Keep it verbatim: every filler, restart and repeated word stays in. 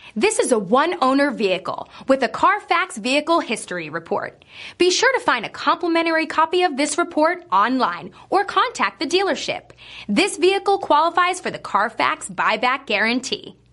This is a one-owner vehicle with a Carfax Vehicle History Report. Be sure to find a complimentary copy of this report online or contact the dealership. This vehicle qualifies for the Carfax Buyback Guarantee.